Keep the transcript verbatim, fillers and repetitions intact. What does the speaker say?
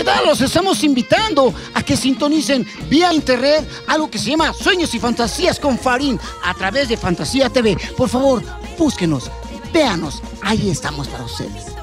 verdad, los estamos invitando a que sintonicen vía internet algo que se llama Sueños y Fantasías con Farín a través de Fantasía T V. Por favor, búsquenos, véanos, ahí estamos para ustedes.